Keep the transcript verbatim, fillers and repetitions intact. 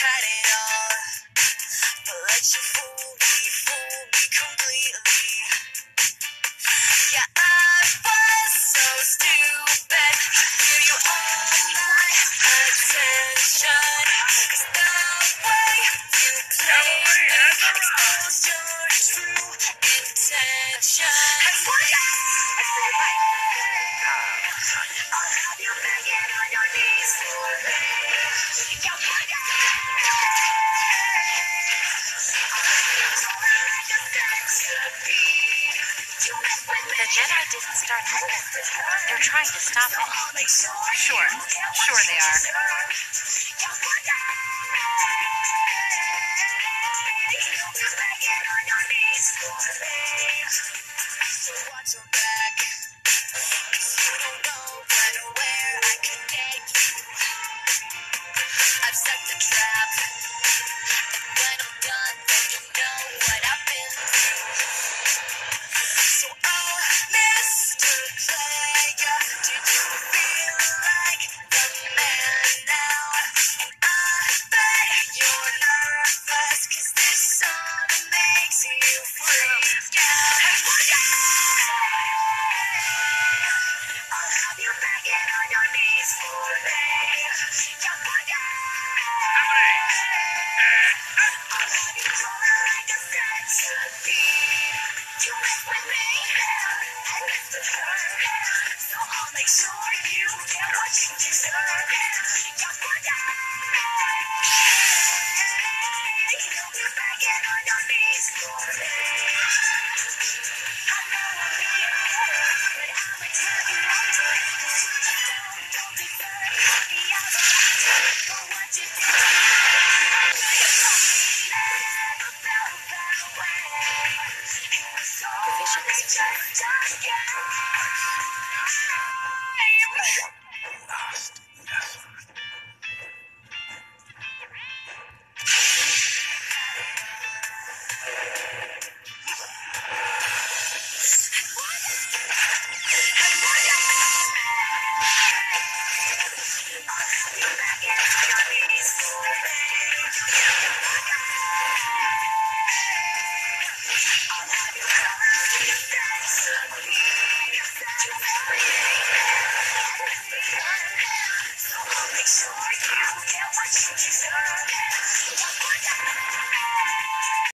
had it all, but let you fool me, fool me completely. Yeah, I was so stupid to give you all my attention. 'Cause the way you play me exposed your true intention. Hey, what? I see your mic. I'll have you begging on your knees for me. Yeah, what? The Jedi didn't start the war. They're trying to stop it. Sure. Sure they are. So watch your back, 'cause you don't know when or where I can get you. I've set the trap, and when I'm done, then you'll know what I've been through. So, oh, Mister Player, do you feel like the man now? And I bet you're nervous, 'cause this song makes you freak out. Hey, what? I'll have you begging on your knees for me. Yeah, what? I'll have you crawling like a centipede. You mess with me, and it's the hurt, so I'll make sure